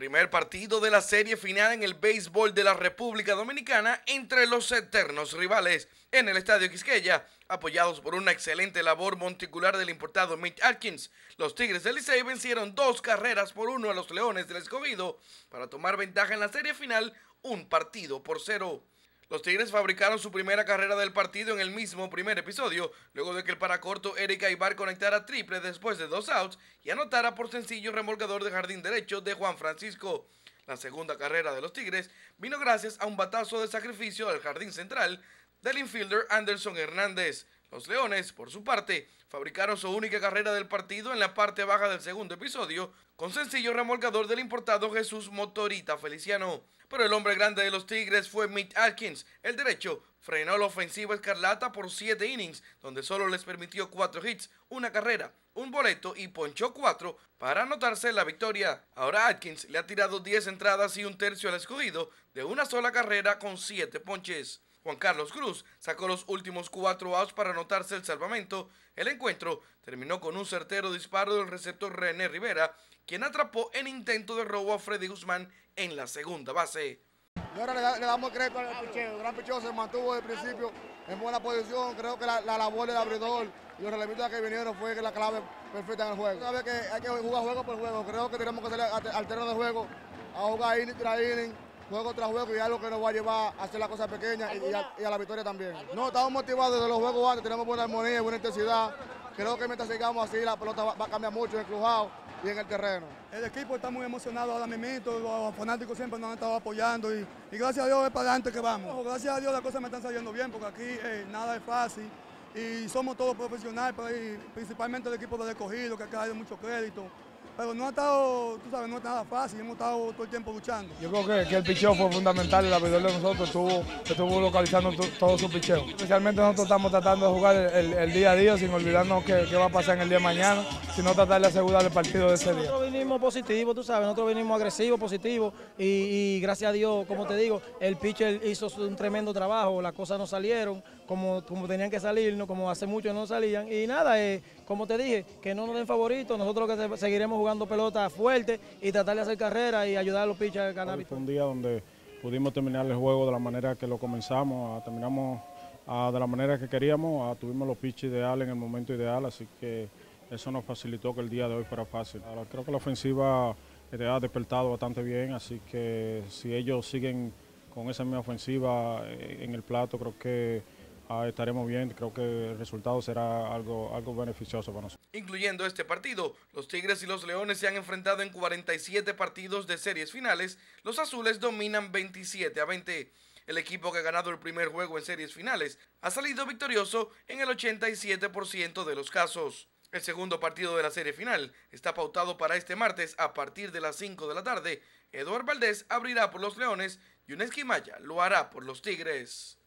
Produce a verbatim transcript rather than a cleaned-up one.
Primer partido de la serie final en el béisbol de la República Dominicana entre los eternos rivales en el Estadio Quisqueya, apoyados por una excelente labor monticular del importado Mitch Atkins. Los Tigres del Licey vencieron dos carreras por uno a los Leones del Escogido para tomar ventaja en la serie final un partido por cero. Los Tigres fabricaron su primera carrera del partido en el mismo primer episodio, luego de que el paracorto Eric Aybar conectara triple después de dos outs y anotara por sencillo remolcador de jardín derecho de Juan Francisco. La segunda carrera de los Tigres vino gracias a un batazo de sacrificio al jardín central del infielder Anderson Hernández. Los Leones, por su parte, fabricaron su única carrera del partido en la parte baja del segundo episodio, con sencillo remolcador del importado Jesús Motorita Feliciano. Pero el hombre grande de los Tigres fue Mitch Atkins. El derecho frenó la ofensiva escarlata por siete innings, donde solo les permitió cuatro hits, una carrera, un boleto y ponchó cuatro para anotarse la victoria. Ahora Atkins le ha tirado diez entradas y un tercio al Escogido de una sola carrera con siete ponches. Juan Carlos Cruz sacó los últimos cuatro outs para anotarse el salvamento. El encuentro terminó con un certero disparo del receptor René Rivera, quien atrapó en intento de robo a Freddy Guzmán en la segunda base. Y ahora le, le damos crédito al picheo. El gran picheo se mantuvo desde el principio en buena posición. Creo que la, la labor del abridor y los relevistas que vinieron fue la clave perfecta en el juego. Sabes que hay que jugar juego por juego. Creo que tenemos que salir al terreno de juego a jugar inning tras inning, juego tras juego, y algo que nos va a llevar a hacer las cosas pequeñas y a, y a la victoria también. No, estamos motivados desde los juegos antes, tenemos buena armonía y buena intensidad. Creo que mientras sigamos así, la pelota va, va a cambiar mucho en el clubhouse y en el terreno. El equipo está muy emocionado ahora mismo, los fanáticos siempre nos han estado apoyando y, y gracias a Dios es para adelante que vamos. Gracias a Dios las cosas me están saliendo bien porque aquí eh, nada es fácil y somos todos profesionales, pero ahí, principalmente el equipo de Escogido, que acá hay mucho crédito. Pero no ha estado, tú sabes, no es nada fácil, hemos estado todo el tiempo luchando. Yo creo que, que el picheo fue fundamental, el abridor de nosotros estuvo, estuvo localizando todo su picheo. Especialmente nosotros estamos tratando de jugar el, el día a día sin olvidarnos qué, qué va a pasar en el día de mañana, sino tratar de asegurar el partido de ese día. Nosotros vinimos positivos, tú sabes, nosotros vinimos agresivos, positivos y, y gracias a Dios, como te digo, el pitcher hizo un tremendo trabajo, las cosas no salieron como, como tenían que salir, ¿no? Como hace mucho no salían y nada, eh, como te dije, que no nos den favoritos, nosotros lo que seguiremos jugando pelota fuerte y tratar de hacer carrera y ayudar a los pitchers a ganar. Hoy fue un día donde pudimos terminar el juego de la manera que lo comenzamos, a, terminamos a, de la manera que queríamos, a, tuvimos los pitches ideales en el momento ideal, así que eso nos facilitó que el día de hoy fuera fácil. Ahora, creo que la ofensiva ha despertado bastante bien, así que si ellos siguen con esa misma ofensiva en el plato, creo que Ah, estaremos bien, creo que el resultado será algo, algo beneficioso para nosotros. Incluyendo este partido, los Tigres y los Leones se han enfrentado en cuarenta y siete partidos de series finales. Los azules dominan veintisiete a veinte. El equipo que ha ganado el primer juego en series finales ha salido victorioso en el ochenta y siete por ciento de los casos. El segundo partido de la serie final está pautado para este martes a partir de las cinco de la tarde. Eduard Valdés abrirá por los Leones y Yuneski Maya lo hará por los Tigres.